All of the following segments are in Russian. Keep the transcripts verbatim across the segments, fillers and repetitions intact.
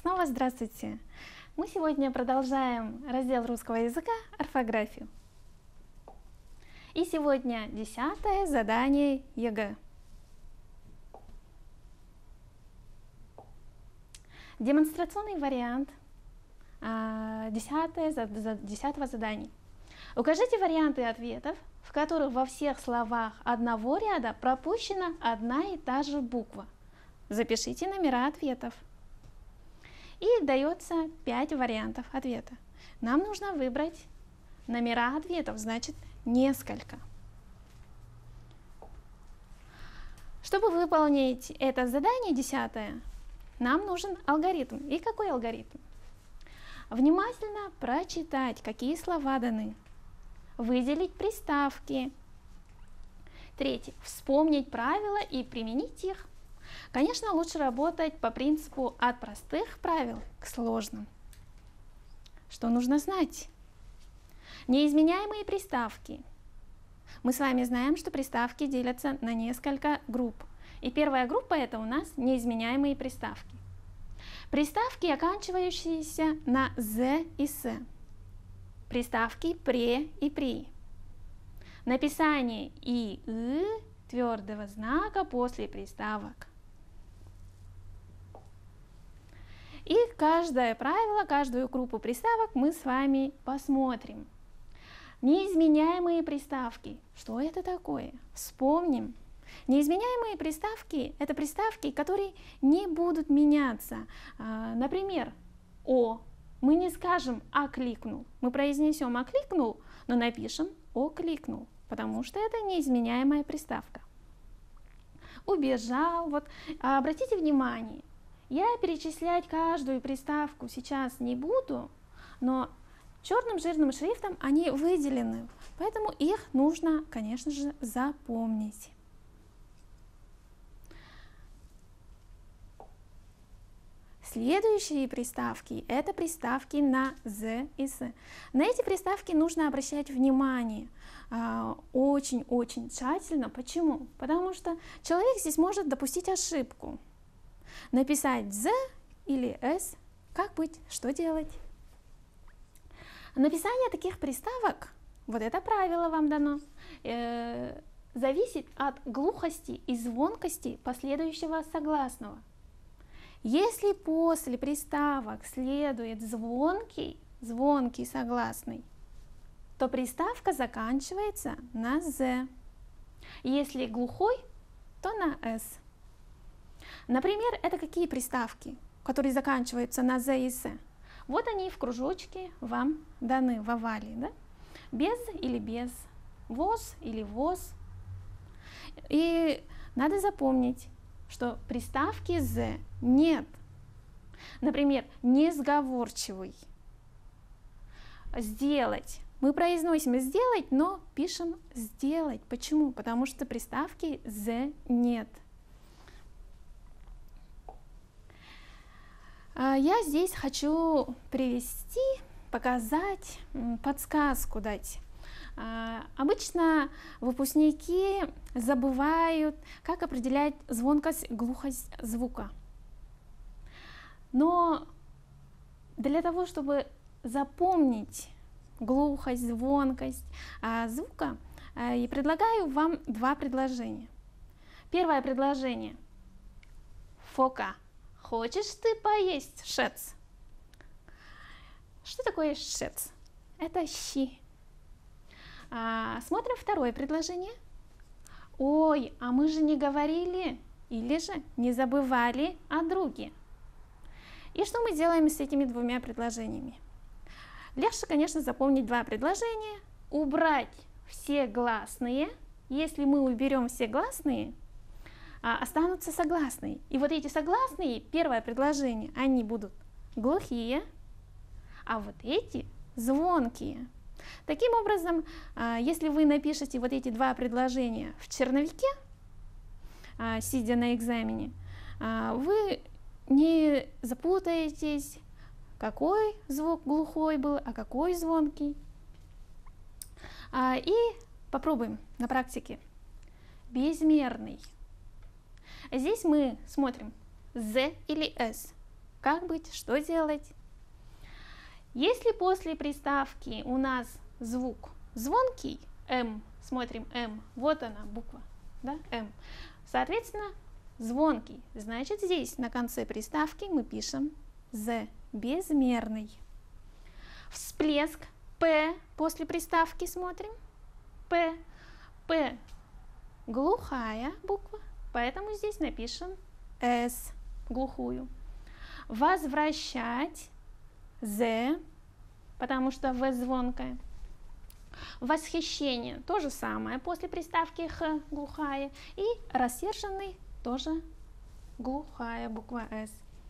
Снова здравствуйте! Мы сегодня продолжаем раздел русского языка «Орфографию». И сегодня десятое задание ЕГЭ. Демонстрационный вариант десятого задания. Укажите варианты ответов, в которых во всех словах одного ряда пропущена одна и та же буква. Запишите номера ответов. И дается пять вариантов ответа. Нам нужно выбрать номера ответов, значит несколько. Чтобы выполнить это задание десятое, нам нужен алгоритм. И какой алгоритм? Внимательно прочитать, какие слова даны. Выделить приставки. Третье. Вспомнить правила и применить их. Конечно, лучше работать по принципу от простых правил к сложным. Что нужно знать? Неизменяемые приставки. Мы с вами знаем, что приставки делятся на несколько групп. И первая группа — это у нас неизменяемые приставки. Приставки, оканчивающиеся на «з» и «с». Приставки «пре» и «при». Написание «и», «ы» твердого знака после приставок. И каждое правило, каждую группу приставок мы с вами посмотрим. Неизменяемые приставки. Что это такое? Вспомним. Неизменяемые приставки — это приставки, которые не будут меняться. Например, «о». Мы не скажем «окликнул». Мы произнесем «окликнул», но напишем «окликнул», потому что это неизменяемая приставка. Убежал. Вот, обратите внимание, я перечислять каждую приставку сейчас не буду, но черным жирным шрифтом они выделены, поэтому их нужно, конечно же, запомнить. Следующие приставки — это приставки на «з» и «с». На эти приставки нужно обращать внимание очень-очень тщательно. Почему? Потому что человек здесь может допустить ошибку. Написать «з» или «с». Как быть? Что делать? Написание таких приставок, вот это правило вам дано, э, зависит от глухости и звонкости последующего согласного. Если после приставок следует звонкий, звонкий согласный, то приставка заканчивается на «з». Если глухой, то на «с». Например, это какие приставки, которые заканчиваются на «з» и «с»? Вот они в кружочке вам даны в овале. Да? Без или без, воз или воз. И надо запомнить, что приставки «з» нет. Например, несговорчивый. Сделать. Мы произносим «сделать», но пишем «сделать». Почему? Потому что приставки «з» нет. Я здесь хочу привести, показать, подсказку дать. Обычно выпускники забывают, как определять звонкость, глухость звука. Но для того, чтобы запомнить глухость, звонкость звука, я предлагаю вам два предложения. Первое предложение. Фока. Хочешь ты поесть шец? Что такое шец? Это щи. А, смотрим второе предложение. Ой, а мы же не говорили или же не забывали о друге. И что мы делаем с этими двумя предложениями? Легче, конечно, запомнить два предложения. Убрать все гласные. Если мы уберем все гласные, останутся согласные. И вот эти согласные, первое предложение, они будут глухие, а вот эти звонкие. Таким образом, если вы напишете вот эти два предложения в черновике, сидя на экзамене, вы не запутаетесь, какой звук глухой был, а какой звонкий. И попробуем на практике. Безмерный. Здесь мы смотрим «з» или «с». Как быть, что делать? Если после приставки у нас звук звонкий, М, смотрим М, вот она буква, да, М, соответственно, звонкий, значит здесь на конце приставки мы пишем З, безмерный. Всплеск, П, после приставки смотрим, П, П, глухая буква, поэтому здесь напишем С, глухую. Возвращать, З, потому что В звонкая. Восхищение, то же самое, после приставки Х, глухая. И рассерженный, тоже глухая буква С.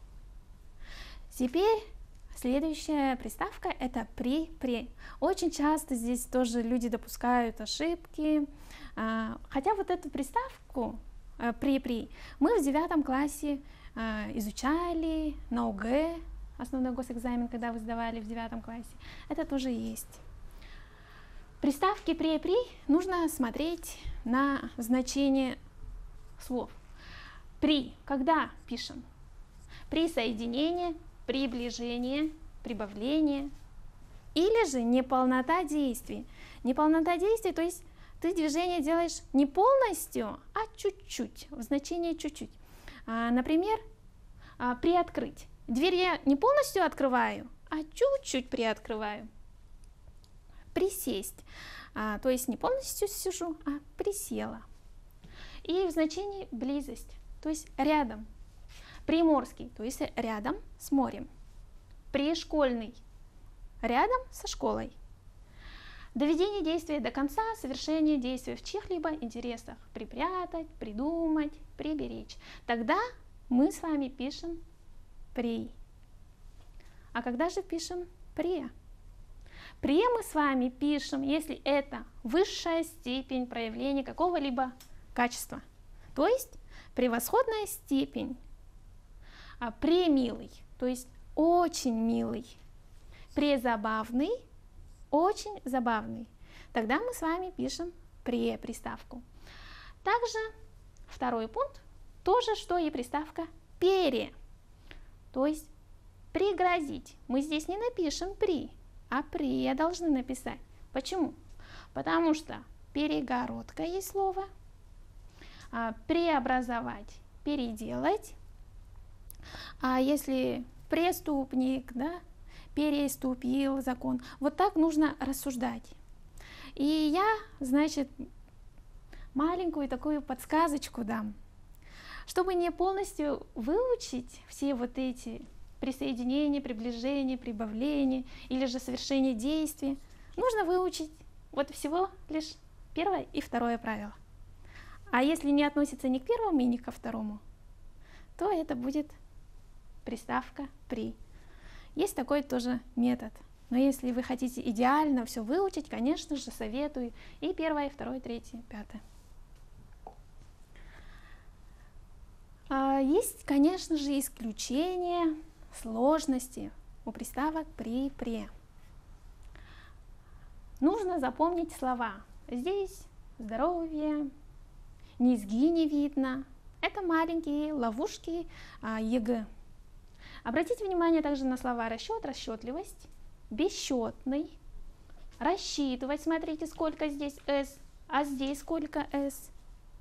Теперь следующая приставка это при, при. Очень часто здесь тоже люди допускают ошибки. Хотя вот эту приставку при, при мы в девятом классе изучали на ОГЭ, основной госэкзамен, когда вы сдавали в девятом классе. Это тоже есть. Приставки при, при нужно смотреть на значение слов. При, когда пишем? При соединении, приближение, прибавление. Или же неполнота действий. Неполнота действий, то есть ты движение делаешь не полностью, а чуть-чуть, в значении чуть-чуть. А, например, а, приоткрыть. Дверь я не полностью открываю, а чуть-чуть приоткрываю. Присесть, а, то есть не полностью сижу, а присела. И в значении близость, то есть рядом. Приморский, то есть рядом с морем. Пришкольный, рядом со школой. Доведение действия до конца, совершение действия в чьих-либо интересах. Припрятать, придумать, приберечь. Тогда мы с вами пишем при. А когда же пишем пре? Пре мы с вами пишем, если это высшая степень проявления какого-либо качества. То есть превосходная степень. А премилый, то есть очень милый. Презабавный, очень забавный. Тогда мы с вами пишем пре приставку. Также второй пункт, то же, что и приставка пере. То есть пригрозить. Мы здесь не напишем при, а пре должны написать. Почему? Потому что перегородка есть слово, а преобразовать, переделать. А если преступник, да, переступил закон, вот так нужно рассуждать. И я, значит, маленькую такую подсказочку дам. Чтобы не полностью выучить все вот эти присоединения, приближения, прибавления или же совершение действий, нужно выучить вот всего лишь первое и второе правило. А если не относится ни к первому и ни ко второму, то это будет приставка при. Есть такой тоже метод. Но если вы хотите идеально все выучить, конечно же, советую и первое, и второе, и третье, и пятое. Есть, конечно же, исключения, сложности у приставок при-пре. Нужно запомнить слова. Здесь здоровье, низги не видно. Это маленькие ловушки ЕГЭ. Обратите внимание также на слова расчет, расчетливость, бесчетный, рассчитывать, смотрите, сколько здесь S, а здесь сколько S.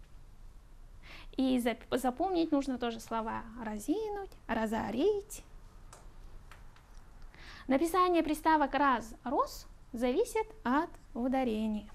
И запомнить нужно тоже слова разинуть, разорить. Написание приставок раз, рос зависит от ударения.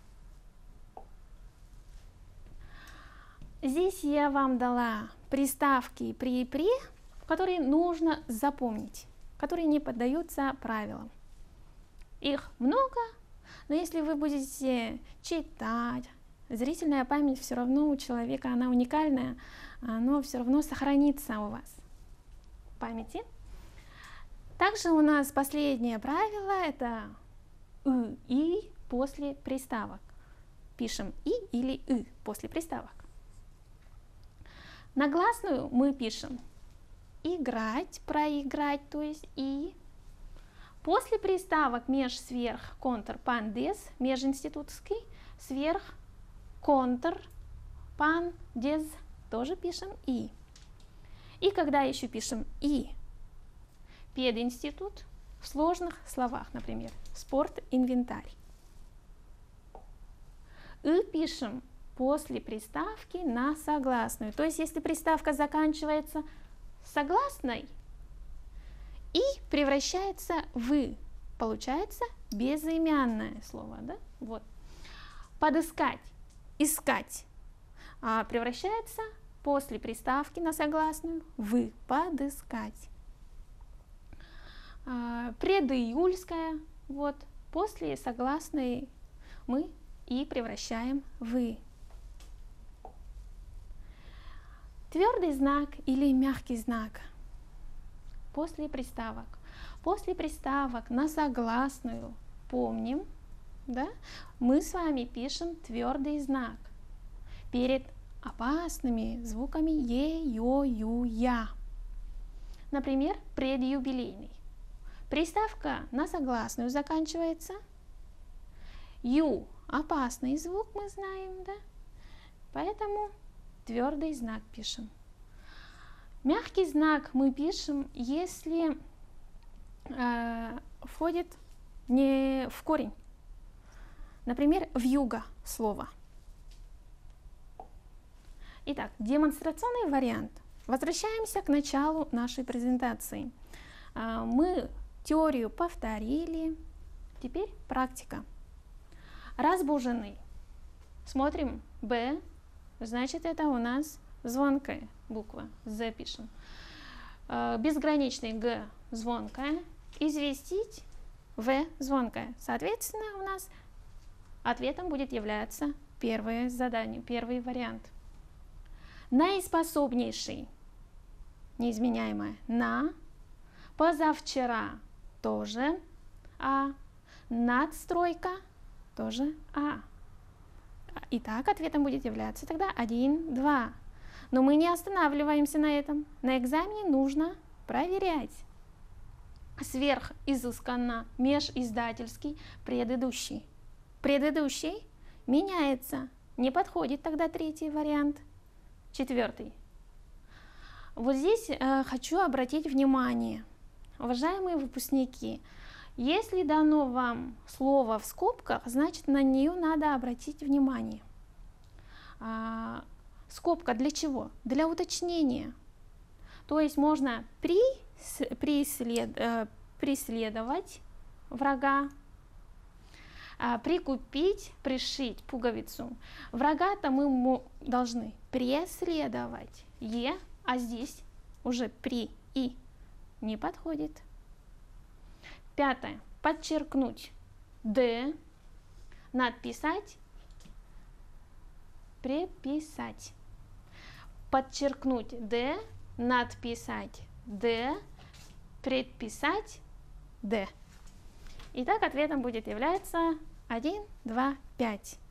Здесь я вам дала приставки при и при, которые нужно запомнить, которые не поддаются правилам. Их много, но если вы будете читать, зрительная память все равно у человека, она уникальная, но все равно сохранится у вас в памяти. Также у нас последнее правило – это «ы» и после приставок. Пишем «и» или «ы» после приставок. На гласную мы пишем играть, проиграть, то есть «и». После приставок меж, сверх, контр, пан, дез, межинститутский, сверх, контр, пан, дез, тоже пишем «и». И когда еще пишем «и» пединститут в сложных словах, например, спорт-инвентарь. И пишем после приставки на согласную. То есть, если приставка заканчивается согласной и превращается в «и», получается безымянное слово. Да? Вот. Подыскать, искать а, превращается после приставки на согласную в подыскать. А, предиюльская, вот, после согласной мы и превращаем в «и». Твердый знак или мягкий знак после приставок. После приставок на согласную помним, да, мы с вами пишем твердый знак перед опасными звуками е, ё, ю, я. Например, предюбилейный. Приставка на согласную заканчивается. Ю – опасный звук, мы знаем, да? Поэтому твердый знак пишем. Мягкий знак мы пишем, если э, входит не в корень. Например, вьюга слово. Итак, демонстрационный вариант. Возвращаемся к началу нашей презентации. Э, мы теорию повторили, теперь практика. Разбуженный. Смотрим Б, значит это у нас звонкая буква, З пишем. Э, безграничный Г звонкая, известить В звонкая. Соответственно, у нас ответом будет являться первое задание, первый вариант. Наиспособнейший, неизменяемое на, позавчера тоже А, надстройка тоже А. Итак, ответом будет являться тогда один, два. Но мы не останавливаемся на этом. На экзамене нужно проверять. Сверхизысканно, межиздательский, предыдущий. Предыдущий меняется. Не подходит тогда третий вариант. Четвертый. Вот здесь э, хочу обратить внимание, уважаемые выпускники, если дано вам слово в скобках, значит на нее надо обратить внимание. А, скобка для чего? Для уточнения. То есть можно при, прислед, э, преследовать врага, а, прикупить, пришить пуговицу. Врага-то мы должны преследовать. Е, а здесь уже при и не подходит. Пятое. Подчеркнуть Д, надписать, приписать. Подчеркнуть Д, надписать Д, предписать Д. Итак, ответом будет являться один, два, пять.